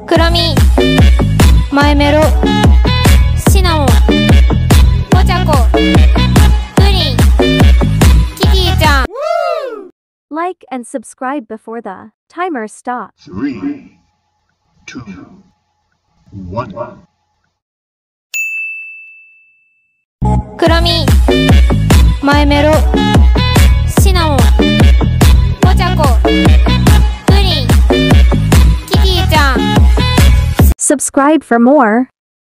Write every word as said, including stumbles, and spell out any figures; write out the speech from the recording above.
くるみ、マイメロ、シナモン、ポチャコ、プリン、キティちゃん。 Like and subscribe before the timer stops. Three, two, one. くるみ、マイメロ、シナモン、ポチャコ、プリン、キティちゃん。 Subscribe for more.